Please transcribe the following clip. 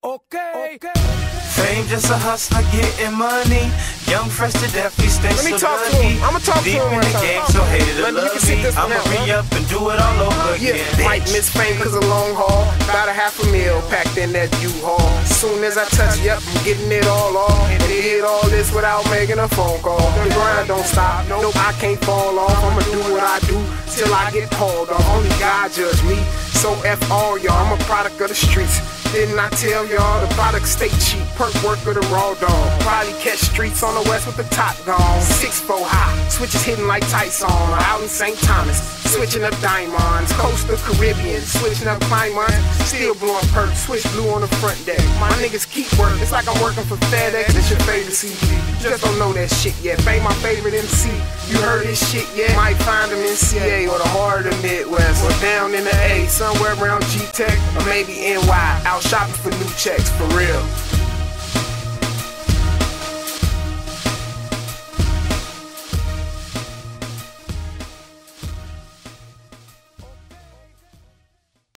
Okay. Fame just a hustler getting money. Young, fresh to death, he stays so lucky. I'ma talk to deep him in the game, so hated to love me. I'ma re-up and do it all over again. Might miss fame cause a long haul. About a $500,000 packed in that U-Haul. Soon as I touch, yep, I'm getting it all off. And they hit all this without making a phone call. The grind don't stop, nope, I can't fall off. I'ma do what I do till I get called off. Only God judge me, so F all y'all. I'm a product of the streets. Didn't I tell y'all the products stay cheap? Perk work of the raw dog. Probably catch streets on the west with the top gone. 6'4" high, switches hitting like Tyson. Out in St. Thomas, switching up diamonds. Coastal Caribbean, switching up climbers. Still blowing perks, switch blue on the front deck. My niggas keep working, it's like I'm working for FedEx. It's your favorite CD, you just don't know that shit yet. Fame my favorite MC, you heard this shit yet? Might find them in CA or the heart of the Midwest, or down in the A, somewhere around G-Tech, or maybe NY. Out shopping for new checks, for real.